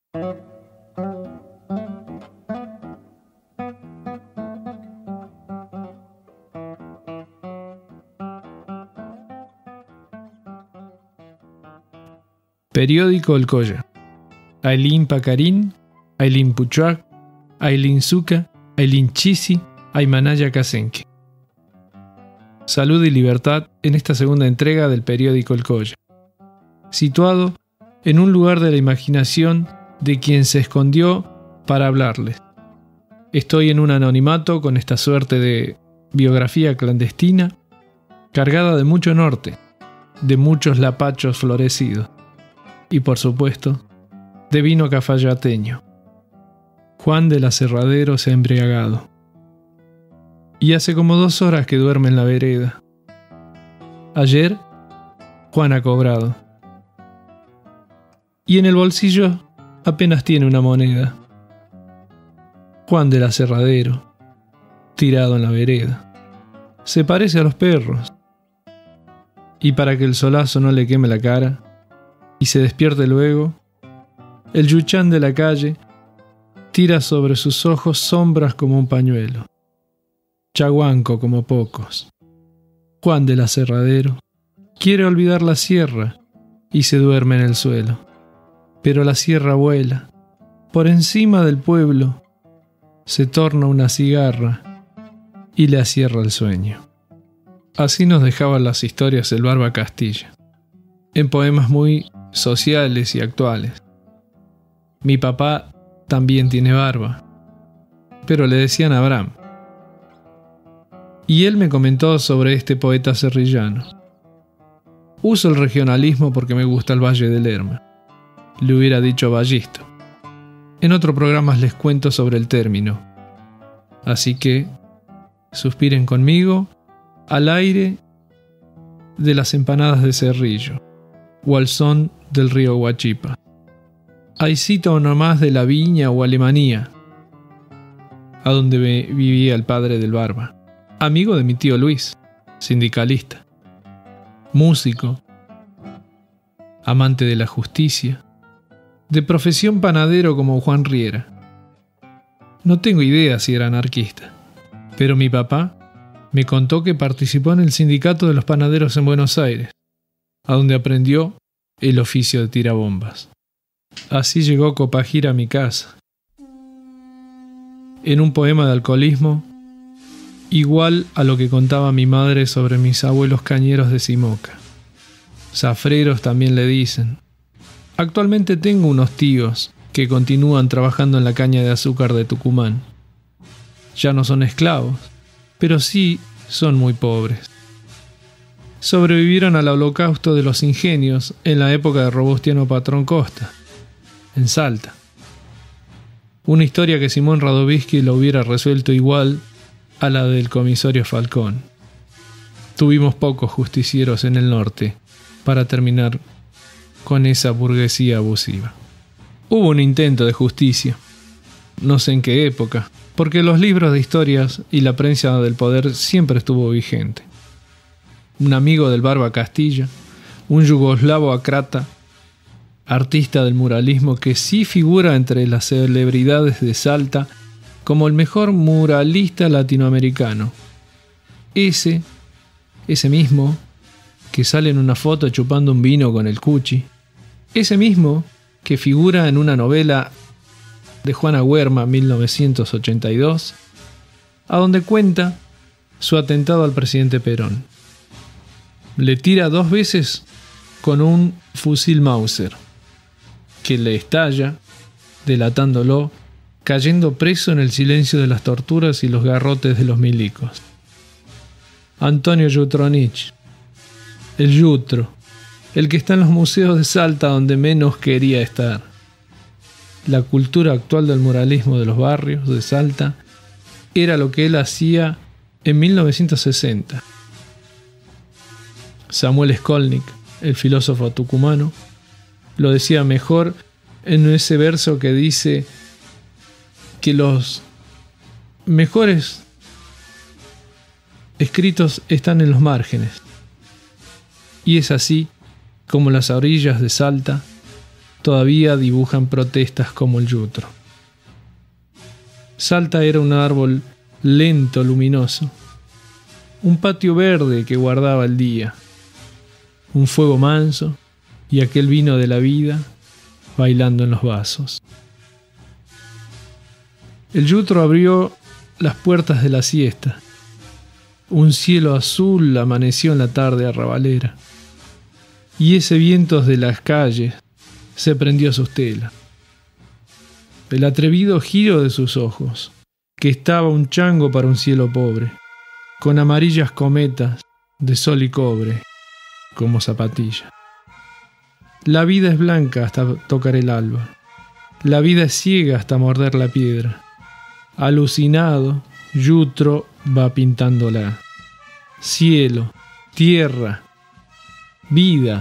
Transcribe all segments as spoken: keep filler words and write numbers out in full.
Periódico El Colla. Ailín Pacarín, Ailín Puchuac, Ailín Zuca, Ailín Chisi, Aymanaya Casenque. Salud y libertad en esta segunda entrega del periódico El Colla. Situado en un lugar de la imaginación de quien se escondió para hablarles. Estoy en un anonimato con esta suerte de biografía clandestina, cargada de mucho norte, de muchos lapachos florecidos. Y por supuesto, de vino cafayateño. Juan del Aserradero se ha embriagado. Y hace como dos horas que duerme en la vereda. Ayer, Juan ha cobrado. Y en el bolsillo apenas tiene una moneda. Juan del Aserradero, tirado en la vereda. Se parece a los perros. Y para que el solazo no le queme la cara, y se despierte luego, el yuchán de la calle tira sobre sus ojos sombras como un pañuelo. Chaguanco como pocos. Juan del Aserradero quiere olvidar la sierra y se duerme en el suelo. Pero la sierra vuela. Por encima del pueblo se torna una cigarra y le acierra el sueño. Así nos dejaban las historias el Barba Castilla, en poemas muy sociales y actuales. Mi papá también tiene barba, pero le decían Abraham. Y él me comentó sobre este poeta serrillano. Uso el regionalismo porque me gusta el Valle del Lerma. Le hubiera dicho Ballisto. En otro programa les cuento sobre el término. Así que suspiren conmigo al aire de las empanadas de Cerrillo o al son del río Huachipa. Hay cita o no más de la Viña o Alemania, a donde vivía el padre del Barba, amigo de mi tío Luis, sindicalista, músico, amante de la justicia, de profesión panadero como Juan Riera. No tengo idea si era anarquista, pero mi papá me contó que participó en el sindicato de los panaderos en Buenos Aires, a donde aprendió el oficio de tirabombas. Así llegó Copajira a mi casa. En un poema de alcoholismo, igual a lo que contaba mi madre sobre mis abuelos cañeros de Simoca. Zafreros también le dicen. Actualmente tengo unos tíos que continúan trabajando en la caña de azúcar de Tucumán. Ya no son esclavos, pero sí son muy pobres. Sobrevivieron al holocausto de los ingenios en la época de Robustiano Patrón Costa, en Salta. Una historia que Simón Radovisky lo hubiera resuelto igual a la del comisario Falcón. Tuvimos pocos justicieros en el norte para terminar con esa burguesía abusiva. Hubo un intento de justicia, no sé en qué época, porque los libros de historias y la prensa del poder siempre estuvo vigente. Un amigo del Barba Castilla, un yugoslavo acrata, artista del muralismo que sí figura entre las celebridades de Salta como el mejor muralista latinoamericano. Ese, ese mismo, que sale en una foto chupando un vino con el Cuchi, ese mismo que figura en una novela de Juana Huerma, mil novecientos ochenta y dos, a donde cuenta su atentado al presidente Perón. Le tira dos veces con un fusil Mauser, que le estalla, delatándolo, cayendo preso en el silencio de las torturas y los garrotes de los milicos. Antonio Jutronich, el Yutro, el que está en los museos de Salta donde menos quería estar. La cultura actual del muralismo de los barrios de Salta era lo que él hacía en mil novecientos sesenta. Samuel Skolnick, el filósofo tucumano, lo decía mejor en ese verso que dice que los mejores escritos están en los márgenes. Y es así como las orillas de Salta todavía dibujan protestas como el yutro. Salta era un árbol lento, luminoso, un patio verde que guardaba el día, un fuego manso y aquel vino de la vida bailando en los vasos. El yutro abrió las puertas de la siesta. Un cielo azul amaneció en la tarde arrabalera, y ese viento de las calles se prendió a sus telas. El atrevido giro de sus ojos, que estaba un chango para un cielo pobre, con amarillas cometas de sol y cobre como zapatilla. La vida es blanca hasta tocar el alba, la vida es ciega hasta morder la piedra. Alucinado, yutro va pintándola. Cielo, tierra, vida,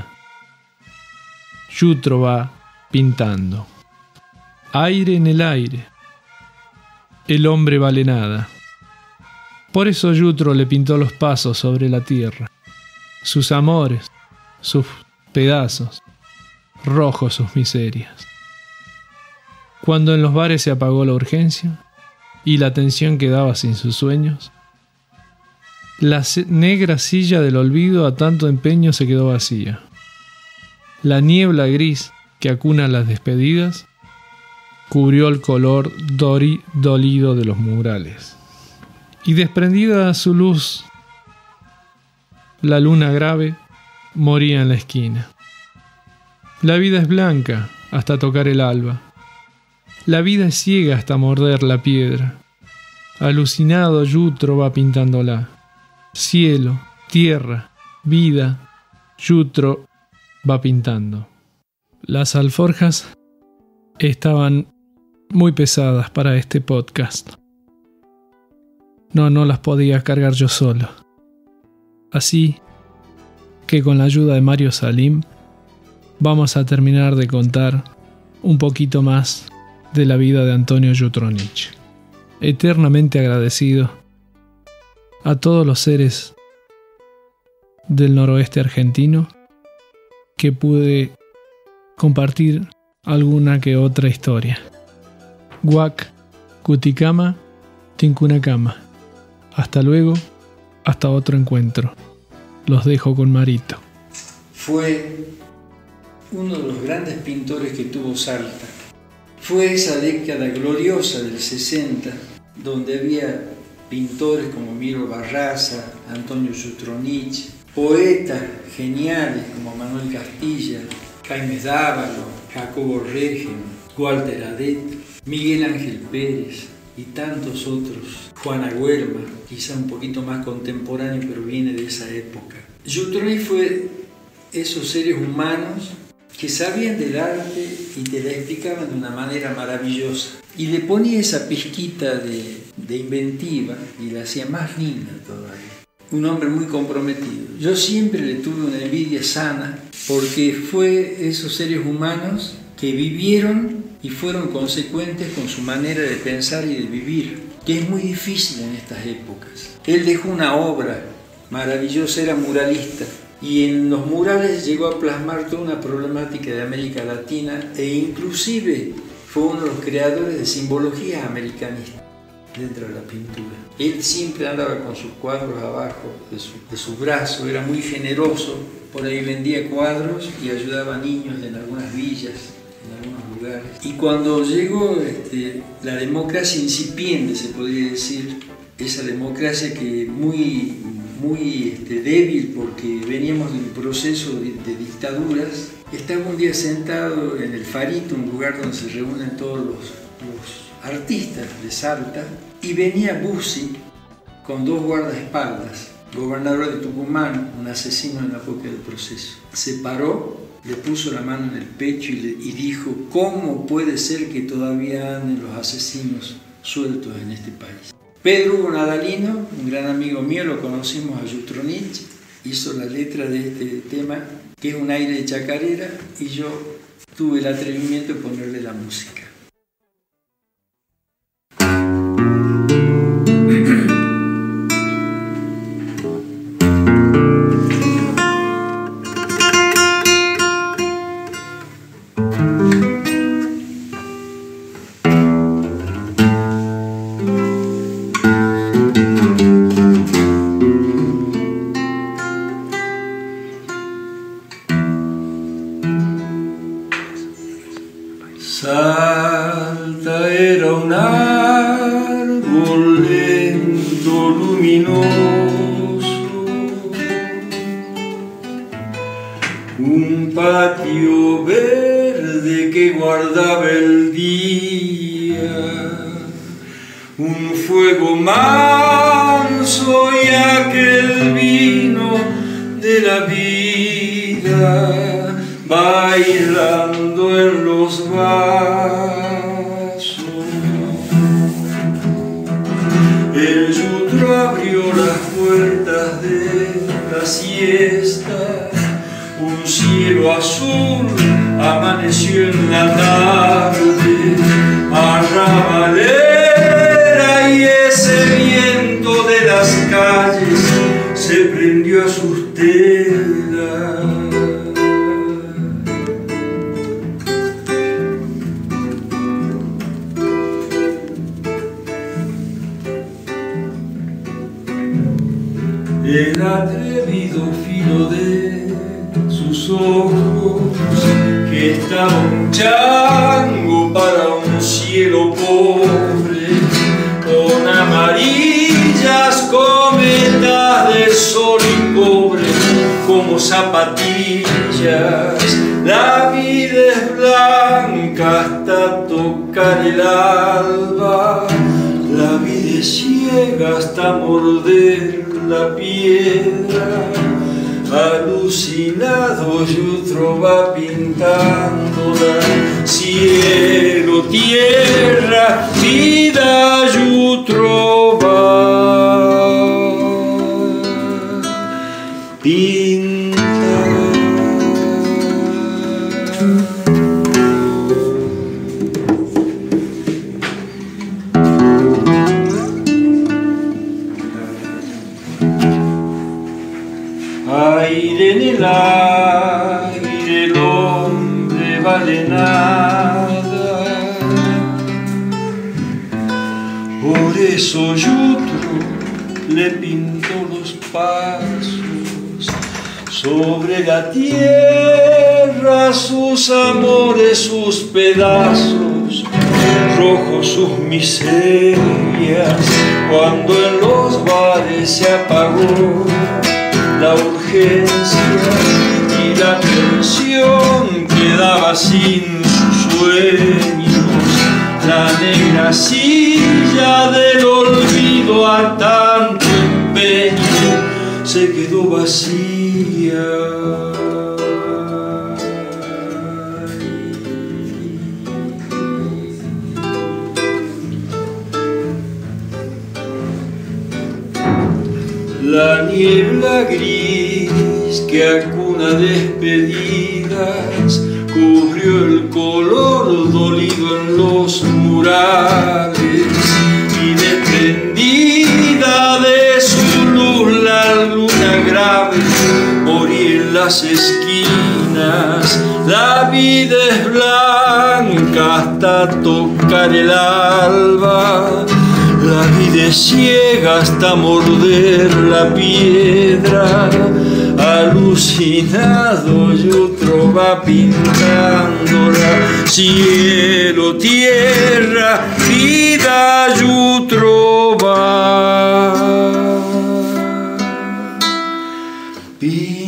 yutro va pintando. Aire en el aire, el hombre vale nada. Por eso Yutro le pintó los pasos sobre la tierra, sus amores, sus pedazos, rojos sus miserias. Cuando en los bares se apagó la urgencia y la atención quedaba sin sus sueños, la negra silla del olvido a tanto empeño se quedó vacía. La niebla gris que acuna las despedidas cubrió el color dori- dolido de los murales. Y desprendida su luz, la luna grave moría en la esquina. La vida es blanca hasta tocar el alba. La vida es ciega hasta morder la piedra. Alucinado Yutro va pintándola. Cielo, tierra, vida, Yutro va pintando. Las alforjas estaban muy pesadas para este podcast. No, no las podía cargar yo solo. Así que con la ayuda de Mario Salim vamos a terminar de contar un poquito más de la vida de Antonio Jutronich. Eternamente agradecido a todos los seres del noroeste argentino que pude compartir alguna que otra historia. Guac, Cuticama, Tincunacama. Hasta luego, hasta otro encuentro. Los dejo con Marito. Fue uno de los grandes pintores que tuvo Salta. Fue esa década gloriosa del sesenta, donde había pintores como Miro Barraza, Antonio Jutronich, poetas geniales como Manuel Castilla, Jaime Dávalo, Jacobo Regen, Walter Adet, Miguel Ángel Pérez y tantos otros, Juana Huerma, quizá un poquito más contemporáneo, pero viene de esa época. Jutronich fue esos seres humanos que sabían del arte y te la explicaban de una manera maravillosa. Y le ponía esa pizquita de, de inventiva y la hacía más linda todavía. Un hombre muy comprometido. Yo siempre le tuve una envidia sana porque fue esos seres humanos que vivieron y fueron consecuentes con su manera de pensar y de vivir, que es muy difícil en estas épocas. Él dejó una obra maravillosa, era muralista, y en los murales llegó a plasmar toda una problemática de América Latina e inclusive fue uno de los creadores de simbologías americanistas dentro de la pintura. Él siempre andaba con sus cuadros abajo de su, de su brazo, era muy generoso, por ahí vendía cuadros y ayudaba a niños en algunas villas, en algunos lugares. Y cuando llegó este, la democracia incipiente, se podría decir, esa democracia que muy, muy este, débil porque veníamos de un proceso de, de dictaduras, estaba un día sentado en el Farito, un lugar donde se reúnen todos los, los artistas de Salta, y venía Bussi con dos guardaespaldas, gobernador de Tucumán, un asesino en la época del proceso. Se paró, le puso la mano en el pecho y, le, y dijo: ¿cómo puede ser que todavía anden los asesinos sueltos en este país? Pedro Hugo Nadalino, un gran amigo mío, lo conocimos a Jutronich, hizo la letra de este tema, que es un aire de chacarera, y yo tuve el atrevimiento de ponerle la música. Salta era un árbol lento, luminoso, un patio verde que guardaba el día, un fuego manso y aquel vino de la vida bailando en los vasos. El yutro abrió las puertas de la siesta, un cielo azul amaneció en la tarde, arrabalera, y ese viento de las calles se prendió a sus telas. El atrevido filo de sus ojos, que estaba un chango para un cielo pobre, con amarillas cometas de sol y cobre como zapatillas. La vida es blanca hasta tocar el alba, la vida es ciega hasta morder la piedra. Alucinado Yutro va pintándola, cielo, tierra, vida, Yutro va pintando. Aire en el aire, el hombre vale nada. Por eso Yutro le pintó los pasos sobre la tierra, sus amores, sus pedazos, rojos sus miserias. Cuando en los bares se apagó la urgencia y la tensión quedaba sin sus sueños, la negra silla del olvido a tanto empeño se quedó vacía. La niebla gris que acuna despedidas cubrió el color dolido en los murales, y desprendida de su luz la luna grave moría en las esquinas. La vida es blanca hasta tocar el alba, la vida es ciega hasta morder la piedra. Alucinado Yutro va pintándola, cielo, tierra, vida, Yutro va pintándola.